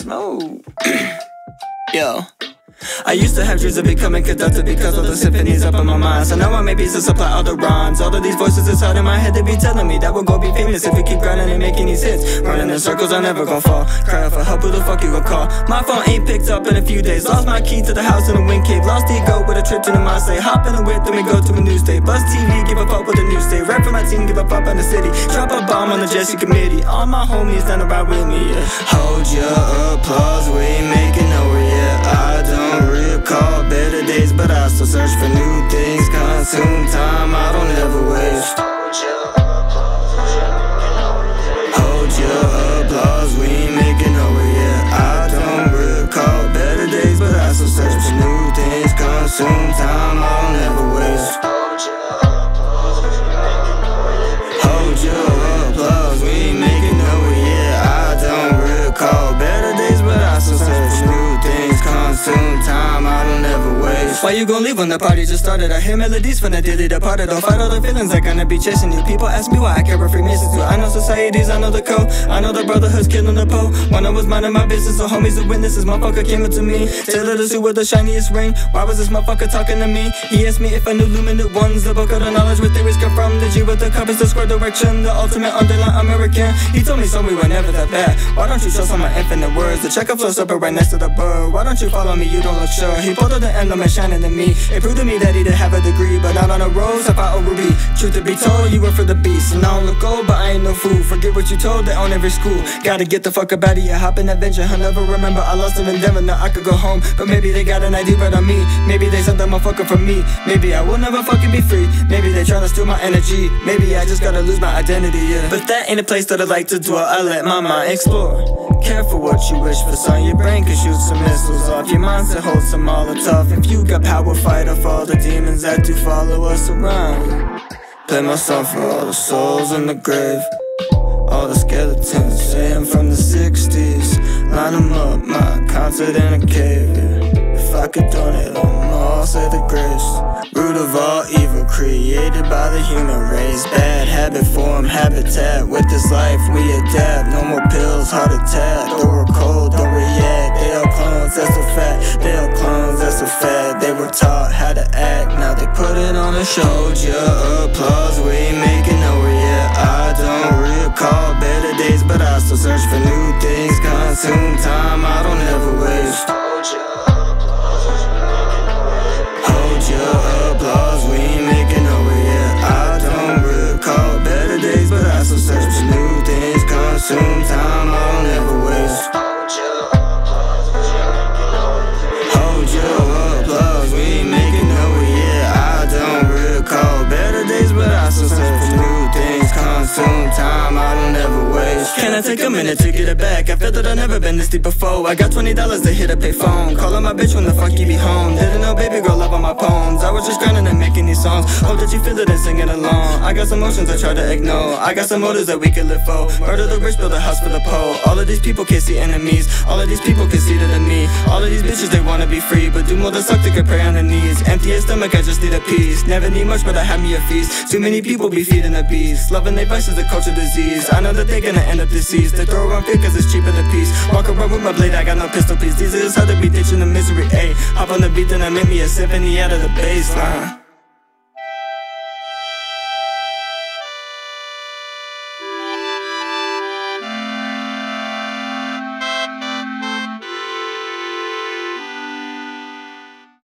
smoke. Yo. I used to have dreams of becoming conductor because of the symphonies up in my mind. So now I make beats to supply all the rhymes. All of these voices inside in my head, they be telling me that we'll go be famous if we keep grinding and making these hits. Running in circles, I'm never gon' fall. Crying for help, who the fuck you gon' call? My phone ain't picked up in a few days. Lost my key to the house in the wind cave. Lost ego with a trip to the Marseille. Hop in the whip, then we go to a new state. Bust TV, give a fuck with a new state. Rap for my team, give a fuck on the city. Drop a bomb on the Jesse committee. All my homies down the ride with me, yeah. Hold your applause, we ain't making nowhere yet. I don't recall better days, but I still search for new things. Consume time, I don't ever waste. Hold your applause, we ain't making nowhere yet. I don't recall better days, but I still search for new things. Consume time, I don't ever waste. Hold your applause, we ain't making nowhere yet. I don't recall better days, but I still search for new things. Consume time, I don't ever waste. Why you gon' leave when the party just started? I hear melodies from the daily departed. Don't fight all the feelings that gonna be chasing you. People ask me why I care what Freemasons do. I know societies, I know the code. I know the brotherhood's killing the pole. When I was minding my business, the homies and witnesses, motherfucker came up to me. Taylor the suit with the shiniest ring. Why was this motherfucker talking to me? He asked me if I knew luminant ones. The book of the knowledge where theories come from. The G with the compass, the square direction. The ultimate underline American. He told me so we were never that bad. Why don't you trust on my infinite words? The checker flows up right next to the bird. Why don't you follow me? You don't look sure. He pulled out the emblem and shining to me. It proved to me that he didn't have a degree, but not on a rose, if I a ruby. Truth to be told, you were for the beast. And I don't look old, but I ain't no fool. Forget what you told, they own every school. Gotta get the fuck up out of here, hop in adventure. I'll never remember I lost them in Denver, now I could go home. But maybe they got an ID right on me. Maybe they sent that motherfucker from me. Maybe I will never fucking be free. Maybe they tryna steal my energy. Maybe I just gotta lose my identity, yeah. But that ain't a place that I like to dwell. I let my mind explore. Careful what you wish for, son. Your brain can shoot some missiles off. Your mindset holds some Molotov. If you got power, fight off all the demons that do follow us around. Play my song for all the souls in the grave. All the skeletons, say I'm from the 60s. Line them up, my concert in a cave, yeah. If I could donate them all, say the grace. Root of all evil, created by the human race. Bad habit form habitat. With this life we adapt. No more pills, heart attack. Though we're cold, don't react. They all clones, that's a fact. They all clones, that's a fact. They were taught how to act, now they put it on a show. Hold your applause, we ain't making nowhere yet. I don't recall better days, but I still search for new things. Consume time, I don't ever waste. Hold your applause, we ain't making nowhere yet. I don't recall better days, but I still search for new things. Consume time, I don't ever waste. Hold your applause, we ain't making nowhere yet. I don't recall better days, but I still search for new things. Consume time, I don't ever waste. Can I take a minute to get it back? I feel that I've never been this deep before. I got $20 to hit a pay phone. Calling my bitch when the fuck you be home. Didn't know baby girl love on my poems. I was just grinding and making these songs. Hope that you feel it and singing along. I got some emotions I try to ignore. I got some motives that we can live for. Murder the rich, build a house for the poor. All of these people can see enemies. All of these people can see to me. All of these bitches they wanna be free, but do more than suck, they can pray on their knees. Empty a stomach, I just need a piece. Never need much, but I have me a feast. Too many people be feeding the beast. Loving their vices, a culture disease. I know that they gonna end up deceased. They throw around fear cause it's cheaper than peace. Walk around with my blade, I got no pistol piece. These are just how to be ditching the misery, ayy. Hop on the beat, then I make me a symphony out of the baseline.